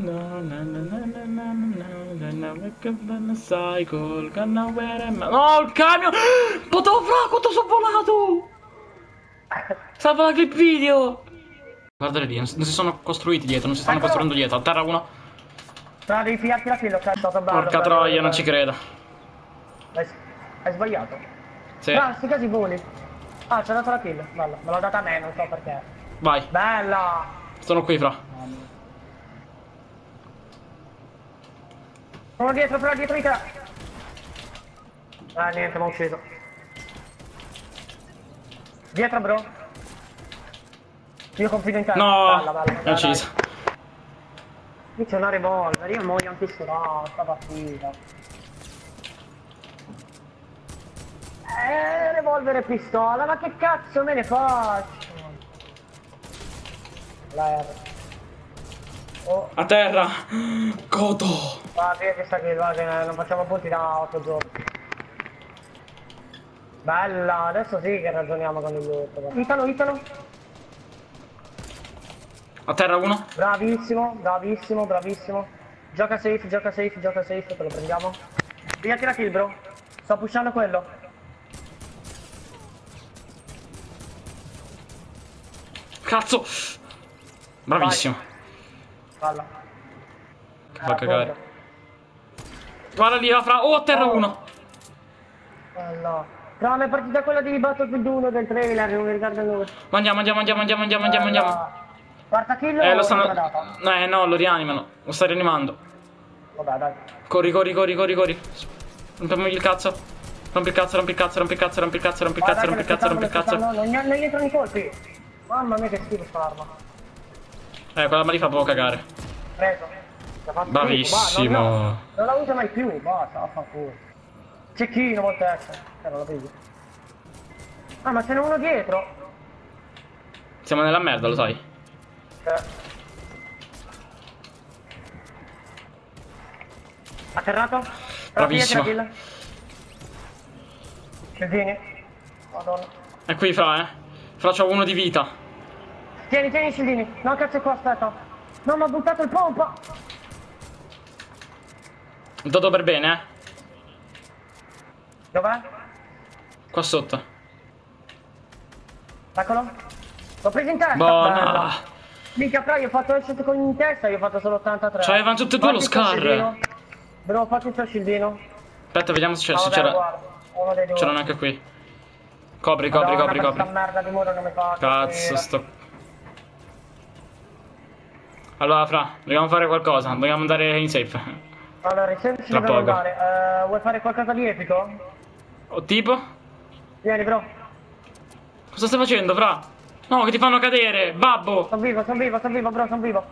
Cycle, no, il camion! Fotofra, quanto sono volato! Salva la clip video! Guardate lì, non si sono costruiti dietro, non si stanno costruendo dietro. A terra uno. No, devi fidarti la kill, ok, è stato bello. Porca troia, non ci credo. Hai sbagliato. Sì. No, sti casi voli. Ah, ci ha dato la kill, bella. Me l'ha data a me, non so perché. Vai. Bella! Sono qui, fra. Sono dietro di te. Niente, mi ha ucciso. Dietro, bro. Io confido in te. No, Bella, mi ha ucciso. Qui c'è una revolver, io muoio anche sta partita. Revolver e pistola, ma che cazzo me ne faccio? La R. Oh. A terra. Godo. Va, via che sta qui, va, che non facciamo punti da 8 giorni. Bella, adesso sì che ragioniamo con il loot. Italo. A terra uno. Bravissimo. Gioca safe, te lo prendiamo. Pigliati la kill, bro. Sto pushando quello. Cazzo. Bravissimo. Falla. Che fa cagare. Guarda lì, fra. Oh, a terra uno. Bella. No, ma è partita quella di Battlefield 1 del trailer, non mi ricordo il nome. Andiamo. Quarta kill Lo o stanno. data? No, lo rianimano. Lo sta rianimando. Vabbè, dai. Corri. Rompiamogli il cazzo. Rompi il cazzo. Non gli entrano i colpi. Mamma mia che schifo sta arma. Quella mi fa poco cagare. Preso. Bravissimo. Non la uso mai più, basta, affanculo. Cecchino, voltex. Non la vedi. Ah, ma ce n'è uno dietro. Siamo nella merda, lo sai. Atterrato? Bravissimo. Scendini. Madonna. È qui, fra, Fra, c'ho uno di vita. Tieni, scendini. No, cazzo è qua, aspetta. No, mi ha buttato il pompa. Tutto per bene, Dov'è? Qua sotto. Eccolo. L'ho preso in testa. Buona. Minchia, però io ho fatto il shot con in testa, io ho fatto solo 83. C'avevano tutti e due lo scar. Bro, ho fatto il tuo shieldino. Aspetta, vediamo se c'era. C'erano anche qui. Copri. Questa merda di muro non mi fa. Cazzo, sto. Allora, fra, dobbiamo fare qualcosa. Dobbiamo andare in safe. Allora, i safe ci Tra dobbiamo poco. andare. Vuoi fare qualcosa di epico? O tipo? Vieni, bro. Cosa stai facendo, fra? No, che ti fanno cadere, babbo. Sono vivo, bro, sono vivo.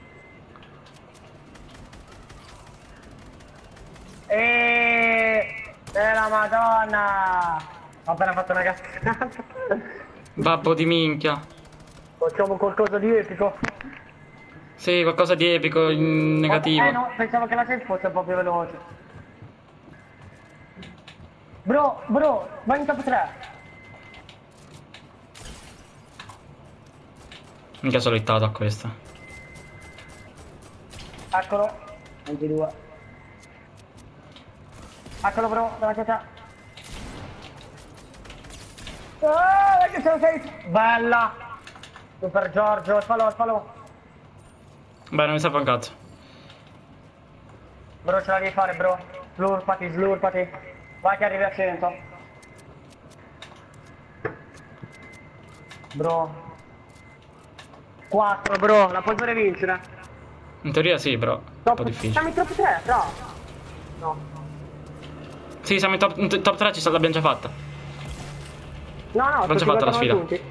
La madonna. Ho appena fatto una cazzata. Babbo di minchia. Facciamo qualcosa di epico. Sì, qualcosa di epico in negativo. No, pensavo che la safe fosse un po' più veloce. Bro, vai in top 3. Minchia, sono hittato a questa. Eccolo. 22. Eccolo, bro, davanti a te. Che ce la sei? Bella. Super Giorgio, fallo. Beh, non mi serve un cazzo. Bro, ce la devi fare, bro. Slurpati. Vai che arrivi a 100. Bro. 4, bro, la puoi pure vincere. In teoria sì, però è un po' difficile. Siamo in top 3, no? No. Sì, siamo in top 3, l'abbiamo già fatta. No, L'abbiamo già fatta la sfida. Punti.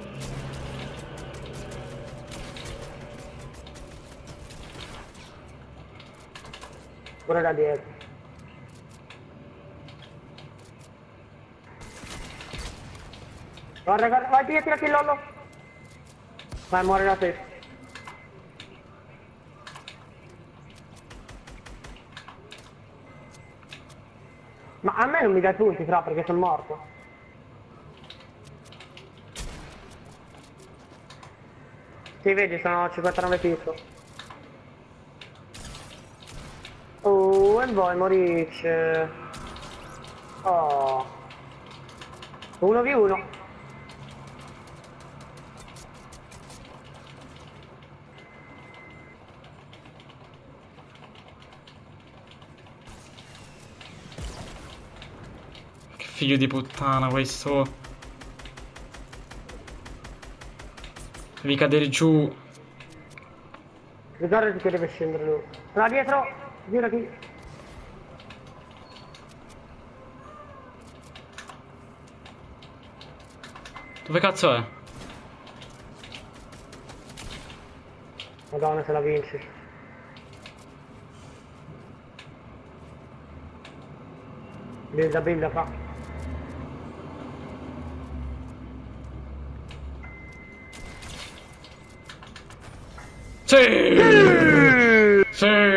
Pure da dietro. Guarda, vai, tira kill, Lollo. Vai, muore da te. Ma a me non mi dai punti, fra, perché sono morto. Sì, vedi, sono 59 pixel. Come vuoi, Moric? Oh. 1v1. Che figlio di puttana questo. Devi cadere giù. Ricordati che deve scendere lui. Là dietro! Gira qui. Dove cazzo è? Madonna se la vinci. Builda fa. Sì! Sì!